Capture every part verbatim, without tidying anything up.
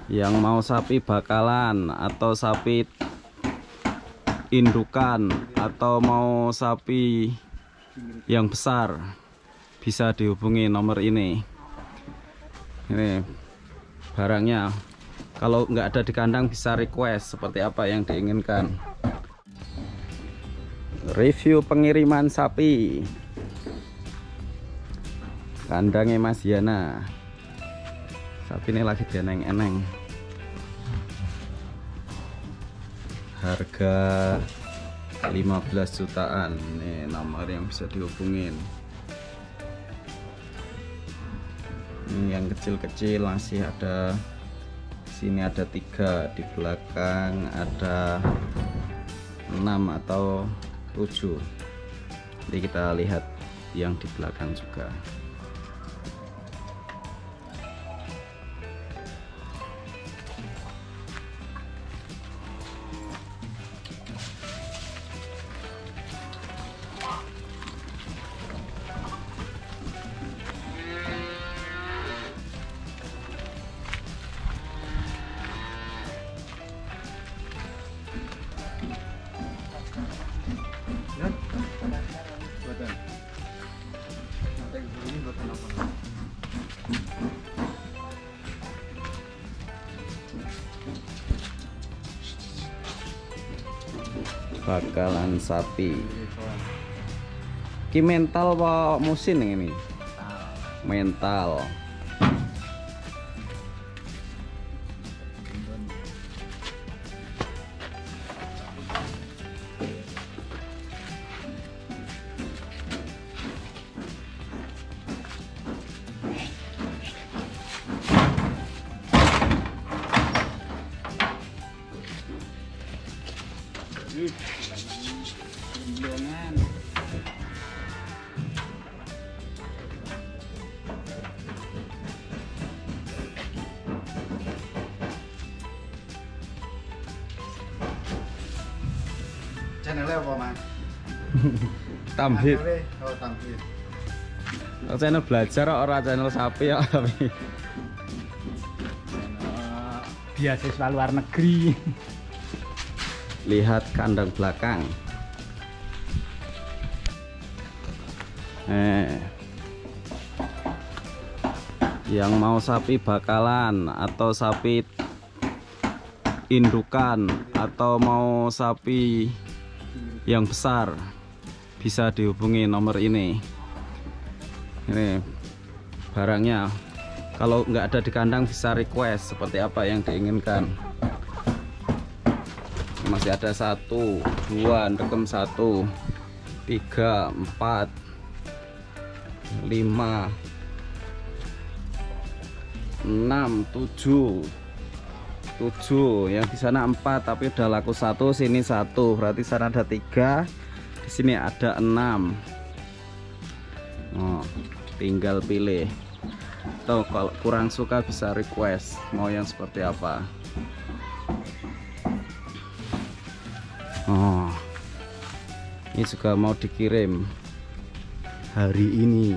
Yang mau sapi bakalan atau sapi indukan atau mau sapi yang besar bisa dihubungi nomor ini. Ini barangnya. Kalau nggak ada di kandang bisa request seperti apa yang diinginkan. Review pengiriman sapi. Kandangnya Mas Yana. Sapi ini lagi dieneng-eneng. Harga lima belas jutaan. Nih nomor yang bisa dihubungin. Ini yang kecil-kecil masih ada. Sini ada tiga, di belakang ada enam atau tujuh. Jadi kita lihat yang di belakang juga. Bakalan sapi. Ki mental apa musin ini? Mental. Channelnya apa, Mas? Tamhid. Oh, Tamhid. Oh, channel belajar ora channel sapi ya tapi. Beasiswa luar negeri. Lihat kandang belakang. Eh. Yang mau sapi bakalan atau sapi indukan atau mau sapi yang besar bisa dihubungi nomor ini. Ini barangnya. Kalau nggak ada di kandang bisa request seperti apa yang diinginkan. Masih ada satu, dua, rekem satu, tiga, empat, lima, enam, tujuh, tujuh. Yang di sana empat, tapi udah laku satu, sini satu. Berarti sana ada tiga, di sini ada enam. Oh, tinggal pilih. Tuh, kalau kurang suka bisa request mau yang seperti apa. Oh, ini juga mau dikirim hari ini.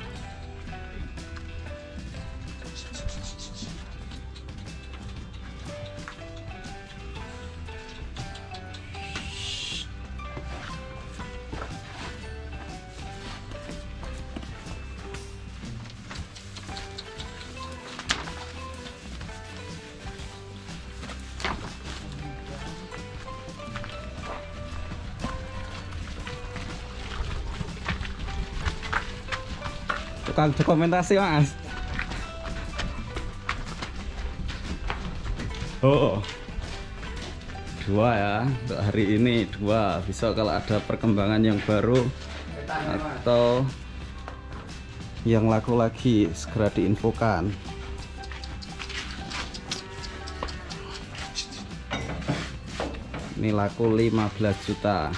Tukang dokumentasi, Mas. Oh, dua ya untuk hari ini, dua. Besok kalau ada perkembangan yang baru atau yang laku lagi segera diinfokan. Ini laku lima belas juta.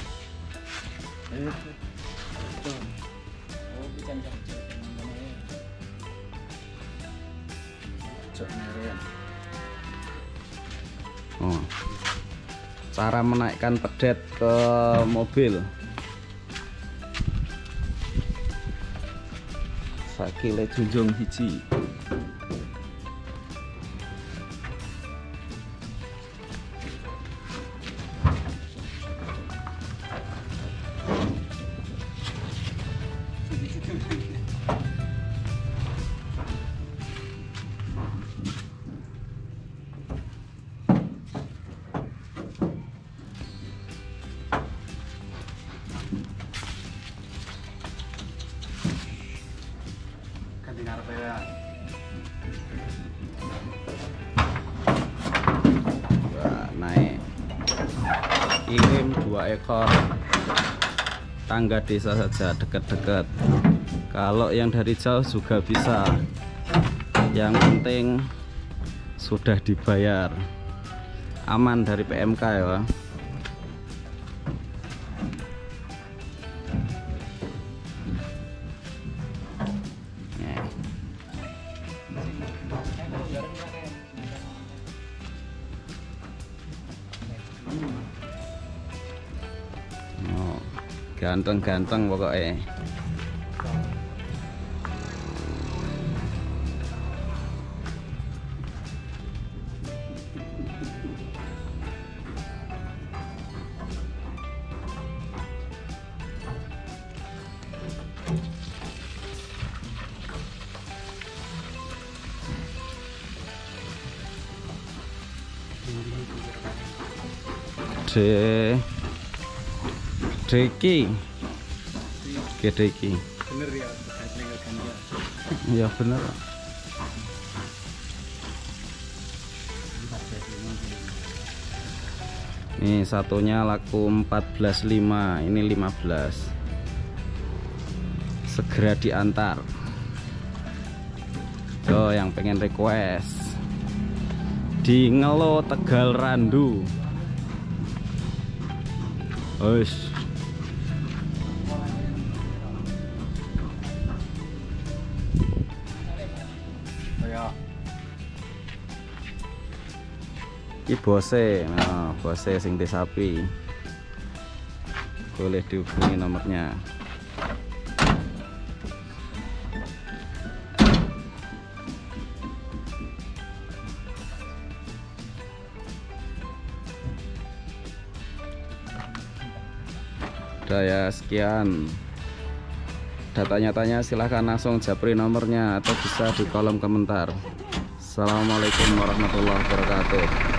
Oh, cara menaikkan pedet ke mobil. Sakile junjung hiji. dua ekor. Tangga desa saja, dekat-dekat. Kalau yang dari jauh juga bisa. Yang penting sudah dibayar. Aman dari P M K ya, Pak. Oh, ganteng-ganteng pokoknya. De Deki Gedeki. Bener ya, ganja. Ya bener. Nih satunya laku empat belas lima, ini lima belas. Segera diantar. Tuh yang pengen request di Ngelo Tegal Randu. Oish. Ya. Iki bose, nah, bose sing di sapi. Boleh dihubungi nomornya. Udah ya, sekian. Ada tanya-tanya silahkan langsung japri nomornya atau bisa di kolom komentar. Assalamualaikum warahmatullahi wabarakatuh.